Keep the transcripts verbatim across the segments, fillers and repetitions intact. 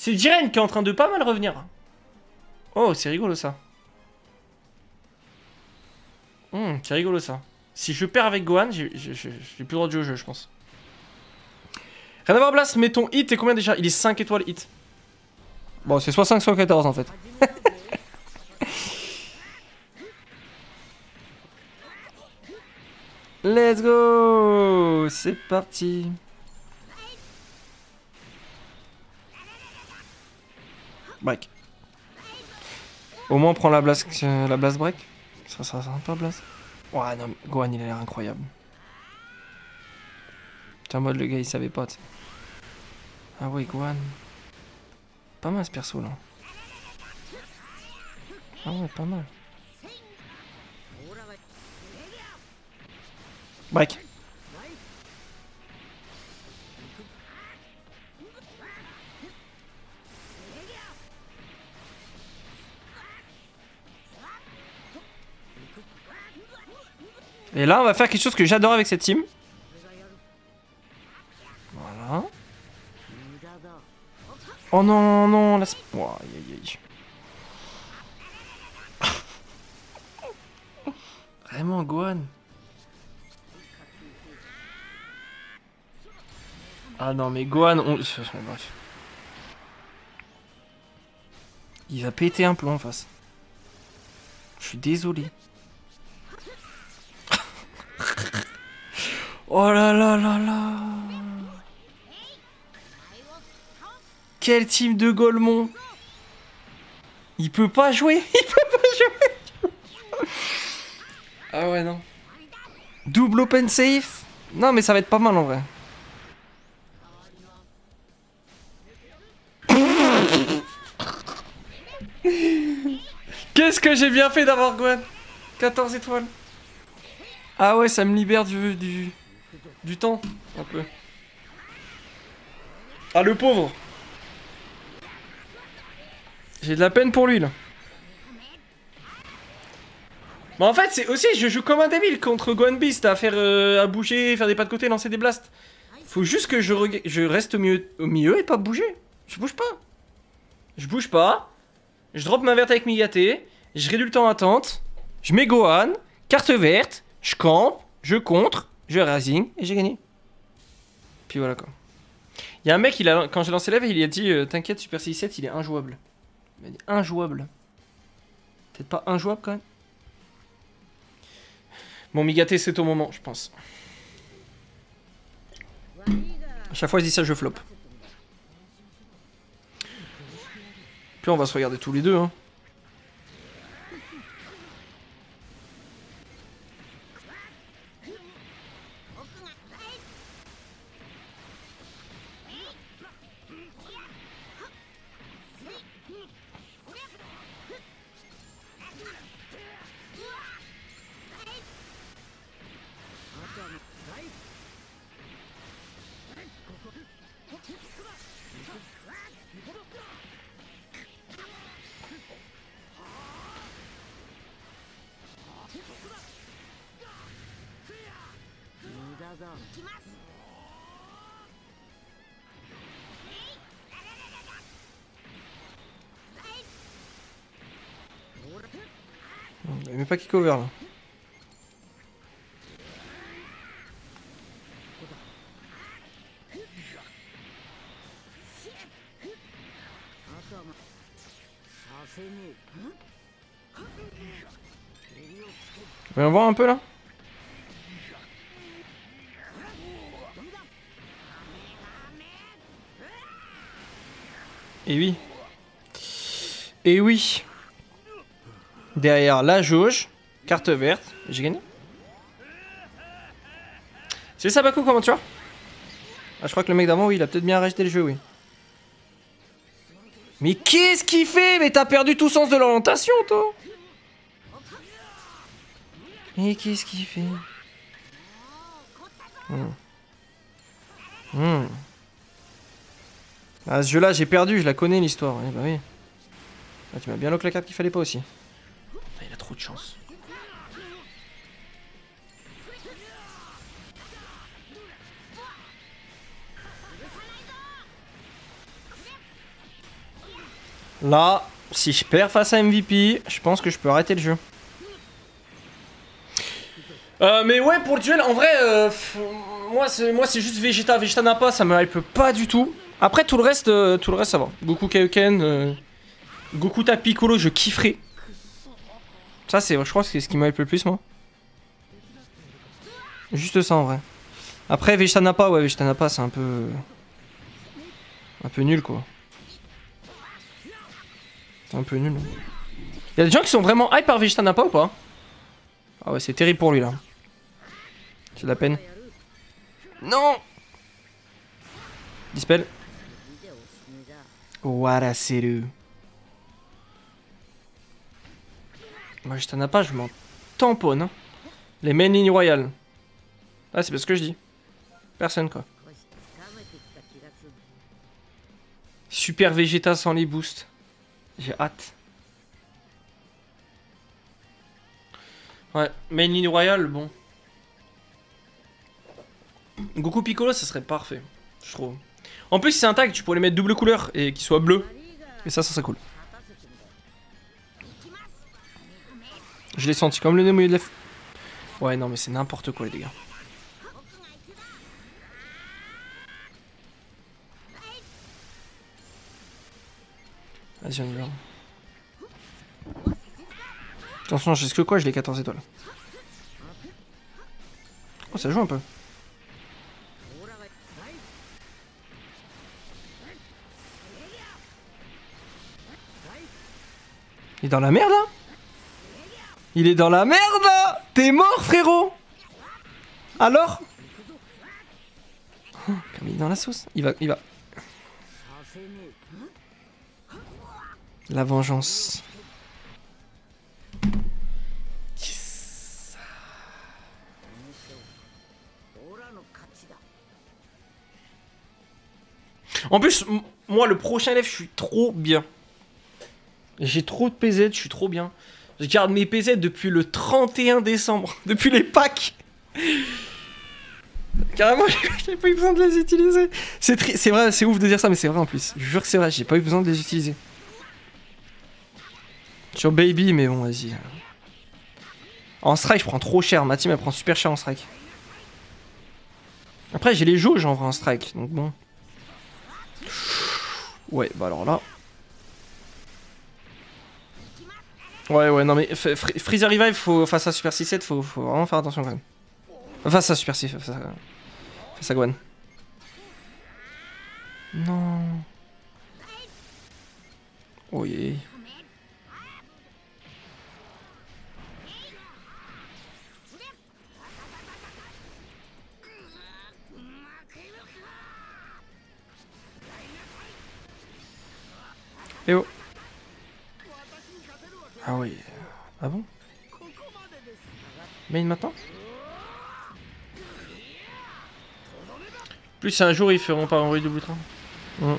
C'est Jiren qui est en train de pas mal revenir. Oh, c'est rigolo ça. Hum, c'est rigolo ça. Si je perds avec Gohan, j'ai plus le droit de jouer au jeu, je pense. Rien à voir, Blast, mais ton hit est combien déjà? Il est cinq étoiles hit. Bon, c'est soit cinq, soit quatorze en fait. Let's go. C'est parti. Break. Au moins on prend la blast, euh, la blast break. Ça sera sympa blast. Ouais non mais Gohan il a l'air incroyable. T'es en mode le gars il savait pas. Ah ouais Gohan. Pas mal ce perso là. Ah ouais pas mal. Break. Et là on va faire quelque chose que j'adore avec cette team. Voilà. Oh non non laisse... Oh, aïe aïe aïe. Vraiment Gohan. Ah non mais Gohan on... Bref. Il va péter un plomb en face. Je suis désolé. Oh là là là là. Quel team de Golemon. Il peut pas jouer. Il peut pas jouer. Ah ouais non. Double open safe. Non mais ça va être pas mal en vrai. Qu'est-ce que j'ai bien fait d'avoir Gohan. quatorze étoiles. Ah ouais ça me libère du... du... du temps. Un peu. Ah le pauvre. J'ai de la peine pour lui là. Mais en fait c'est aussi je joue comme un débile contre Gohan Beast à faire euh, à bouger, faire des pas de côté, lancer des blasts. Faut juste que je, je reste au milieu, au milieu et pas bouger. Je bouge pas. Je bouge pas. Je drop ma verte avec Migaté. Je réduis le temps d'attente. Je mets Gohan. Carte verte. Je campe. Je contre. Je rising. Et j'ai gagné. Puis voilà quoi. Il y a un mec, il a, quand j'ai lancé l'E V, il a dit euh, t'inquiète, Super six sept, il est injouable. Il m'a dit injouable. Peut-être pas injouable quand même. Bon, Migaté, c'est au moment, je pense. À chaque fois, je dis ça, je flop. Puis on va se regarder tous les deux, hein. Il n'y a même pas kick over là. Voyons voir un peu là. Et oui. Et oui. Derrière la jauge. Carte verte. J'ai gagné. C'est ça Baku, comment tu vois? Ah, je crois que le mec d'avant, oui, il a peut-être bien rajouté le jeu, oui. Mais qu'est-ce qu'il fait? Mais t'as perdu tout sens de l'orientation, toi. Mais qu'est-ce qu'il fait? hmm. Hmm. Ah, ce jeu-là, j'ai perdu, je la connais l'histoire. Ouais, bah oui. Ah, tu m'as bien lock la carte qu'il fallait pas aussi. Ah, il a trop de chance. Là, si je perds face à M V P, je pense que je peux arrêter le jeu. Euh, mais ouais, pour le duel, en vrai, euh, moi c'est juste Vegeta. Vegeta n'a pas, ça me hype pas du tout. Après, tout le reste, euh, tout le reste ça va. Goku Kaioken, euh, Goku tape Piccolo, je kifferai. Ça, c'est, je crois que c'est ce qui me hype le plus, moi. Juste ça, en vrai. Après, Vegeta n'a pas, ouais, Vegeta n'a pas, c'est un peu... Un peu nul, quoi. C'est un peu nul. Il y a des gens qui sont vraiment hype par Vegeta n'a pas ou pas? Ah ouais, c'est terrible pour lui, là. C'est de la peine. Non! Dispel. Waraseru. Moi, je t'en ai pas, je m'en tamponne. Hein. Les main lignes royales. Ah, c'est parce que je dis. Personne, quoi. Super Vegeta sans les boosts. J'ai hâte. Ouais, main ligne royale, bon. Goku Piccolo, ça serait parfait, je trouve. En plus, si c'est un tag, tu pourrais les mettre double couleur et qu'ils soient bleus. Et ça, ça serait cool. Je l'ai senti comme le nez mouillé de la... Ouais, non, mais c'est n'importe quoi, les dégâts. Vas-y, on y va. Attention, je sais que quoi, je l'ai quatorze étoiles. Oh, ça joue un peu. Il est dans la merde là? Il est dans la merde là! T'es mort frérot! Alors? Oh, comme il est dans la sauce. Il va, il va. La vengeance. Yes. En plus, moi le prochain live, je suis trop bien. J'ai trop de P Z, je suis trop bien. Je garde mes P Z depuis le trente et un décembre. Depuis les packs. Carrément, j'ai pas eu besoin de les utiliser. C'est vrai, c'est ouf de dire ça, mais c'est vrai en plus. Je jure que c'est vrai, j'ai pas eu besoin de les utiliser. Sur Baby, mais bon, vas-y. En strike, je prends trop cher. Ma team, elle prend super cher en strike. Après, j'ai les jauges en vrai en strike, donc bon. Ouais, bah alors là... Ouais, ouais, non mais Freezer Revive, faut, face à Super six sept, faut, faut vraiment faire attention quand même. Face à Super six, face à, face à Gohan. Non. Oh yeah. Eh oh. Ah oui. Ah bon? Main maintenant? Plus un jour ils feront pas envoyer double train. Mmh.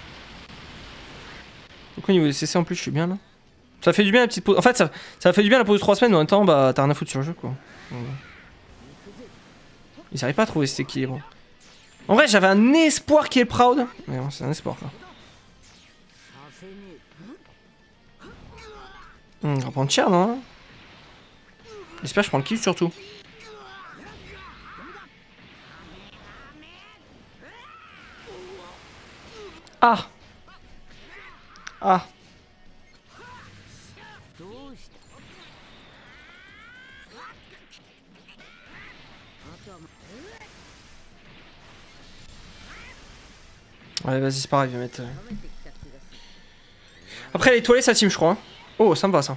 Donc au niveau des C C en plus je suis bien là. Ça fait du bien la petite pause. En fait ça, ça fait du bien la pause de trois semaines mais en même temps bah t'as rien à foutre sur le jeu quoi. Mmh. Ils arrivent pas à trouver cet équilibre. En vrai j'avais un espoir qui est proud. Mais bon c'est un espoir quoi. Hum, on va prendre cher, non? J'espère que je prends le kill surtout. Ah! Ah! Ouais, vas-y, c'est pareil, je vais mettre... Après, elle est étoilée sa team, je crois. Hein. Oh, ça me va, ça.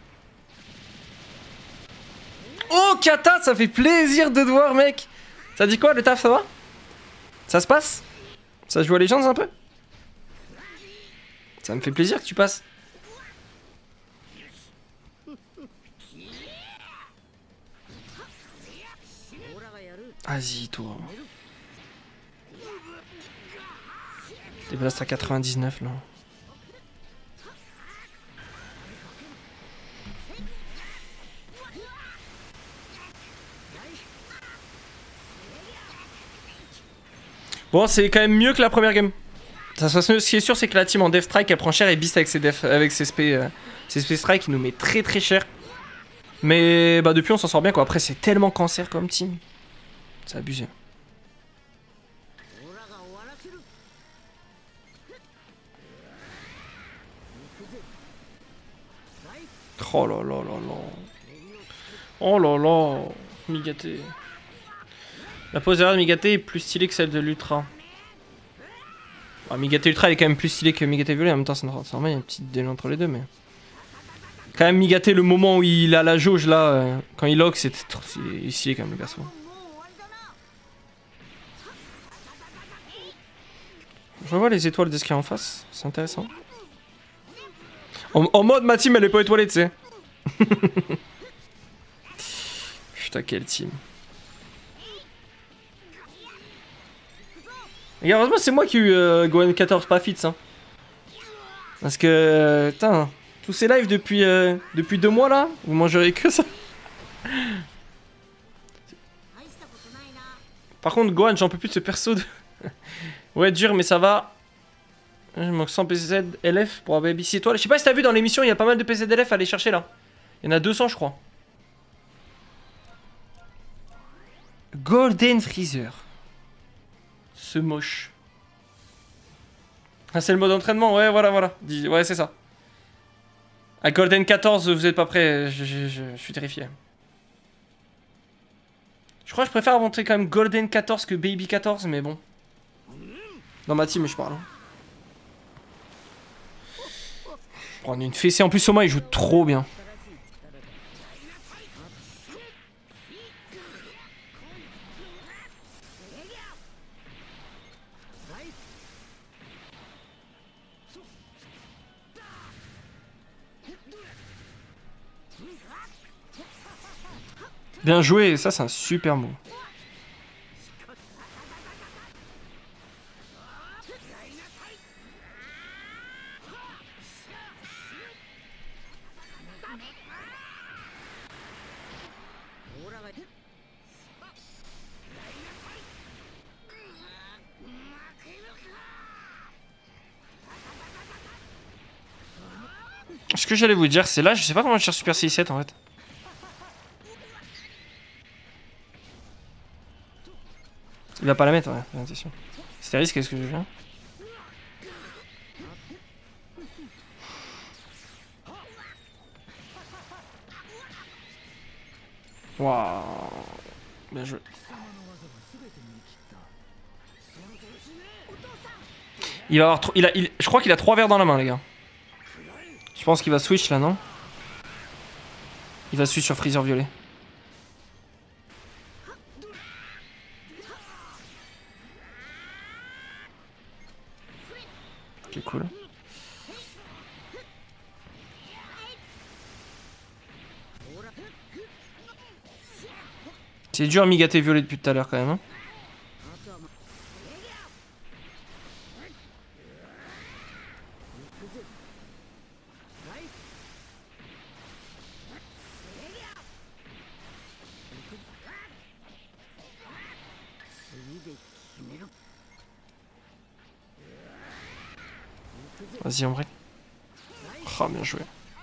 Oh, Kata, ça fait plaisir de te voir, mec. Ça dit quoi, le taf, ça va? Ça se passe? Ça joue à Legends un peu? Ça me fait plaisir que tu passes. Vas-y, toi. Des blasts à quatre-vingt-dix-neuf, là. Bon, c'est quand même mieux que la première game. toute façon, ce qui est sûr, c'est que la team en Death Strike elle prend cher et Beast avec ses, def, avec ses SP, euh, ses SP Strike il nous met très très cher. Mais bah depuis on s'en sort bien quoi. Après c'est tellement cancer comme team. C'est abusé. Oh là là là là. Oh là là. Migaté. La pose derrière de Migaté est plus stylée que celle de l'Ultra. Ah, Migaté Ultra elle est quand même plus stylée que Migaté Violet. En même temps c'est normal, il y a une petite délai entre les deux mais... Quand même Migaté le moment où il a la jauge là, euh, quand il lock c'était trop stylé quand même le perso. Je vois les étoiles de ce qu'il y a en face, c'est intéressant. En, en mode ma team elle est pas étoilée tu sais. Putain quelle team. Et heureusement c'est moi qui ai eu euh, Gohan quatorze pas fit hein. Parce que euh, putain, tous ces lives depuis, euh, depuis deux mois là, vous mangerez que ça. Par contre Gohan j'en peux plus de ce perso de... Ouais dur mais ça va. Je manque cent P Z L F pour avoir Baby étoile. Je sais pas si t'as vu dans l'émission, il y a pas mal de P Z L F à aller chercher là. Il y en a deux cents je crois. Golden Freezer. Ce moche. Ah c'est le mode entraînement, ouais voilà voilà. Ouais c'est ça. À Golden quatorze vous êtes pas prêts, je, je, je, je suis terrifié. Je crois que je préfère inventer quand même Golden quatorze que Baby quatorze mais bon. Dans ma team je parle. Prendre une fessée en plus Soma il joue trop bien. Bien joué, ça c'est un super mot. Ce que j'allais vous dire, c'est là, je sais pas comment je cherche Super six sept en fait. Il va pas la mettre, ouais, j'ai l'impression. C'était risque, qu'est-ce que je viens? Waouh. Bien joué. Il va avoir trop. Il a, il... Je crois qu'il a trois verres dans la main, les gars. Je pense qu'il va switch là, non? Il va switch sur Freezer violet. Ok, cool. C'est dur Migaté violet depuis tout à l'heure quand même. Hein. Vas-y en vrai. Ah bien joué.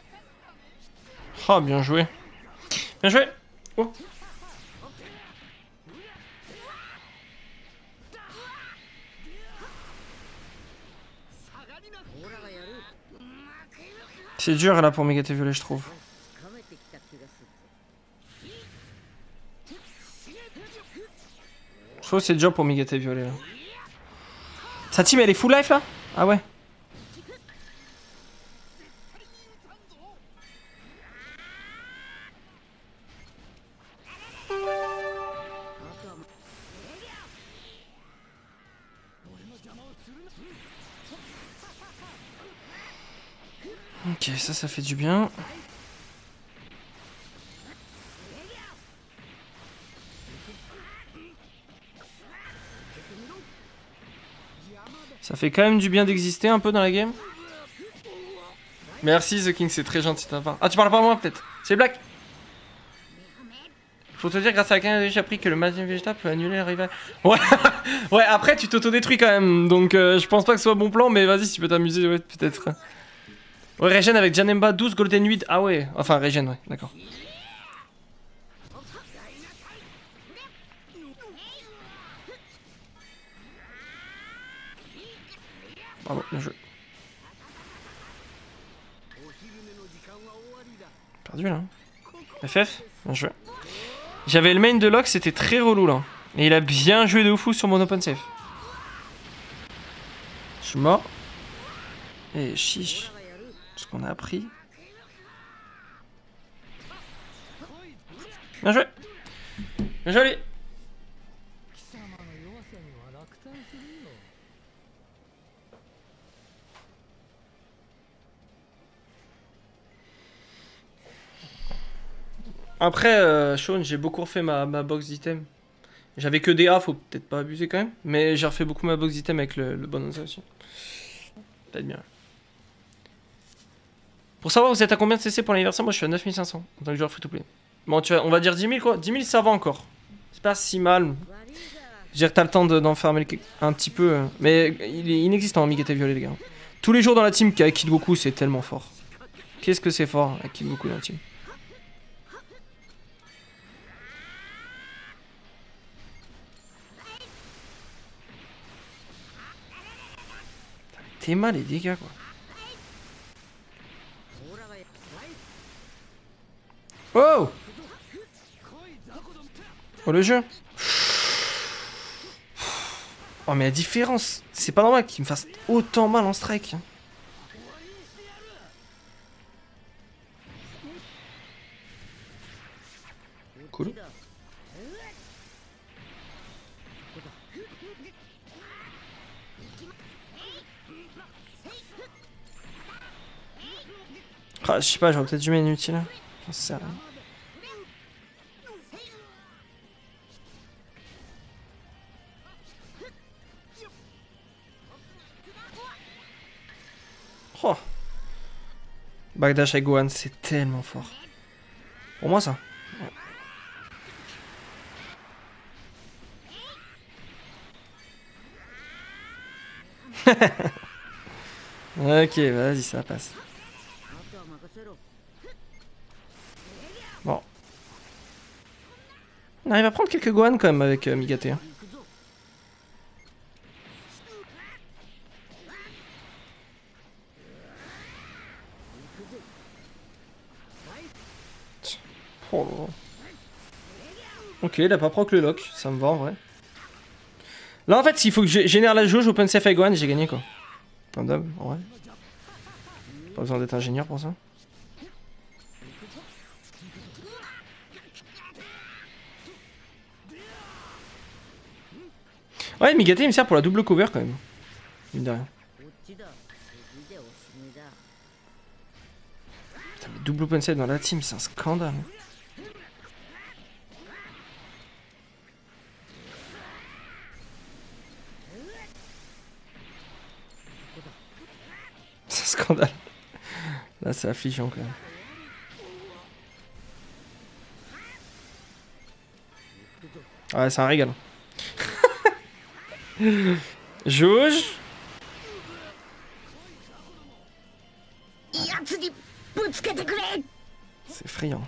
Ah bien joué. Bien joué. Oh. C'est dur là pour Migaté violet je trouve. Je trouve que c'est dur pour Migaté violet là. Sa team elle est full life là? Ah ouais. Ok, ça, ça fait du bien. Ça fait quand même du bien d'exister un peu dans la game. Merci The King, c'est très gentil de ta part. Ah, tu parles pas à moi peut-être? C'est Black. Faut te dire, grâce à quelqu'un, j'ai appris que le magazine végétal peut annuler le rival. Ouais, ouais, après tu t'autodétruis quand même. Donc euh, je pense pas que ce soit bon plan, mais vas-y, si tu peux t'amuser, ouais, peut-être. Ouais, Regen avec Janemba, douze, Golden huit. Ah ouais, enfin Regen, ouais, d'accord. Bravo, bien joué. Perdu là. F F, bien joué. J'avais le main de Locke, c'était très relou là. Et il a bien joué de fou sur mon open safe. Je suis mort. Et chiche. Ce qu'on a appris. Bien joué. Bien joué. Après, euh, Sean, j'ai beaucoup refait ma, ma box d'item. J'avais que des A, faut peut-être pas abuser quand même. Mais j'ai refait beaucoup ma box d'item avec le, le bonanza aussi. Peut-être bien. Pour savoir, vous êtes à combien de C C pour l'anniversaire? Moi, je suis à neuf mille cinq cents en tant que joueur free-to-play. Bon, tu vois, on va dire dix mille quoi. dix mille, ça va encore. C'est pas si mal. Je veux dire, t'as le temps d'enfermer de, un petit peu. Mais il est inexistant, hein, Migate Violet, les gars. Tous les jours dans la team qui a Kid Goku, c'est tellement fort. Qu'est-ce que c'est fort avec Kid Goku dans la team. T'es mal les dégâts quoi. Oh! Oh le jeu! Oh mais la différence, c'est pas normal qu'il me fasse autant mal en strike. Cool. Ah, je sais pas, j'aurais peut-être du mal inutile. J'en sais rien. Oh. Backdash avec Gohan, c'est tellement fort. Pour moi, ça. Ok, vas-y, ça passe. Bon. On arrive à prendre quelques Gohan quand même avec euh, Migate. Hein. Oh. Ok, il a pas proc le lock, ça me va en vrai. Là en fait, s'il faut que je génère la jauge open safe avec Gohan, j'ai gagné quoi. Comme d'hab, en vrai. Pas besoin d'être ingénieur pour ça. Ouais, Migate il me sert pour la double cover quand même. Mine de rien. Putain, mais double open safe dans la team, c'est un scandale. C'est un scandale. Là, c'est affligeant quand même. Ouais, c'est un régal. Jauge. C'est effrayant.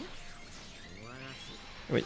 Oui.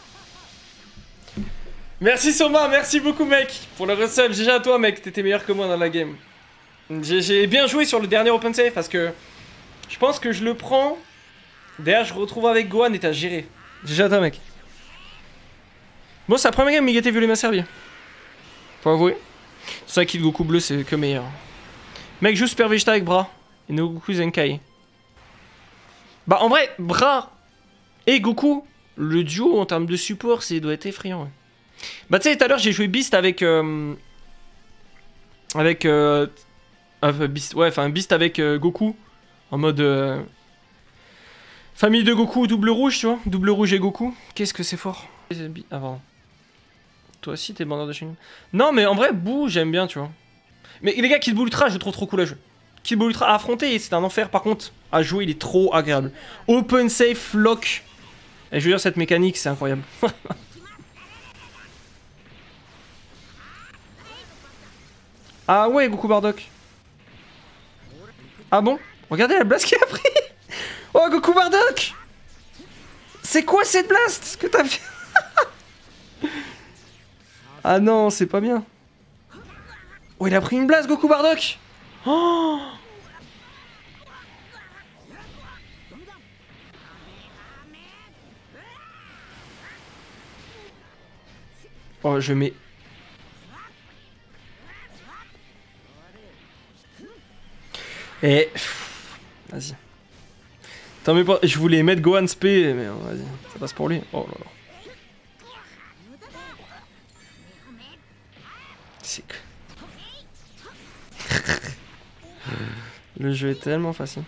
Merci Soma, merci beaucoup mec pour le resub. G G à toi mec, t'étais meilleur que moi dans la game. J'ai bien joué sur le dernier open save parce que je pense que je le prends. D'ailleurs je retrouve avec Gohan et t'as géré. G G à toi mec. Bon c'est la première game Migate Violet m'a servi. Faut avouer. C'est ça Kid Goku bleu c'est que meilleur. Mec joue Super Vegeta avec Bra et no Goku Zenkai. Bah en vrai Bra et Goku, le duo en termes de support c'est doit être effrayant. Ouais. Bah tu sais tout à l'heure j'ai joué Beast avec euh, avec euh, euh, Beast, ouais enfin Beast avec euh, Goku en mode euh, famille de Goku double rouge tu vois, double rouge et Goku. Qu'est-ce que c'est fort. Avant. Toi aussi t'es bandeur de Shinigami. Non mais en vrai Boo j'aime bien tu vois. Mais les gars Kid Buu Ultra je le trouve trop cool à jouer. Kid Buu Ultra à affronter c'est un enfer par contre. À jouer il est trop agréable. Open safe lock. Et je veux dire, cette mécanique, c'est incroyable. Ah ouais, Goku Bardock. Ah bon? Regardez la blast qu'il a pris. Oh, Goku Bardock. C'est quoi cette blast que t'as fait? Ah non, c'est pas bien. Oh, il a pris une blast, Goku Bardock. Oh, oh je mets... Et... Vas-y. Attends, mais pas... Je voulais mettre Gohan Spé, mais vas-y, ça passe pour lui. Oh là là. C'est que... Le jeu est tellement facile.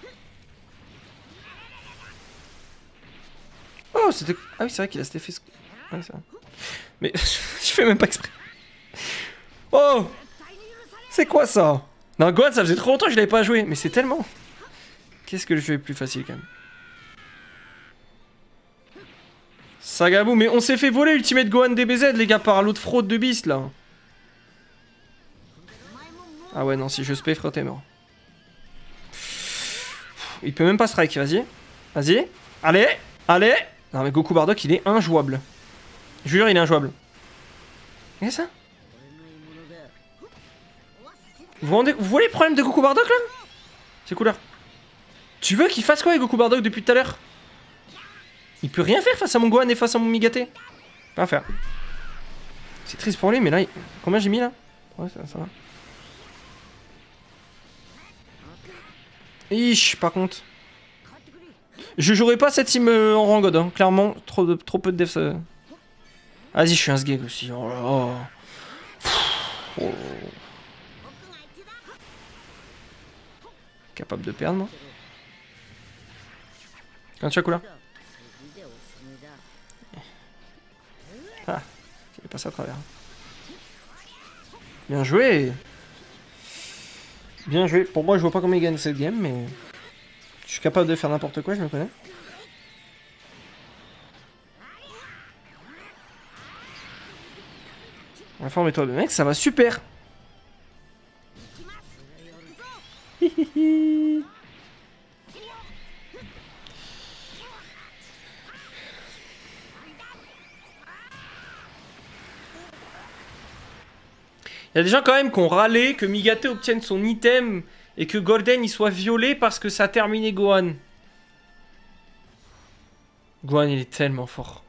Oh, c'était... Ah oui, c'est vrai qu'il a cet effet... Ouais, c'est vrai. Mais je fais même pas exprès. Oh, c'est quoi ça? Non, Gohan, ça faisait trop longtemps que je l'avais pas joué. Mais c'est tellement... Qu'est-ce que le jeu est plus facile quand même. Sagabou, mais on s'est fait voler Ultimate Gohan D B Z, les gars, par l'autre fraude de Beast, là. Ah ouais, non, si je spé, frère, t'es mort. Il peut même pas strike, vas-y. Vas-y. Allez, allez. Non, mais Goku Bardock, il est injouable. Je jure, il est injouable. Regardez ça. Vous, rendez... Vous voyez le problème de Goku Bardock, là? C'est couleur. Tu veux qu'il fasse quoi avec Goku Bardock depuis tout à l'heure? Il peut rien faire face à mon Gohan et face à mon Migaté. Pas faire. C'est triste pour lui, mais là, il... combien j'ai mis là? Ouais, ça, ça va. Ich, par contre. Je jouerai pas cette team euh, en rang God, hein. Clairement, trop, de, trop peu de devs. Ça... Vas-y, je suis un sgeg aussi. Oh là là. Oh. Capable de perdre, moi. Quand tu as couleur. Ah, il est passé à travers. Bien joué. Bien joué. Pour moi, je vois pas comment il gagne cette game, mais... Je suis capable de faire n'importe quoi, je me connais. Informe-toi, mec, ça va super. Hihihi. Il y a des gens quand même qui ont râlé que Migaté obtienne son item et que Golden il soit violé parce que ça a terminé Gohan. Gohan il est tellement fort.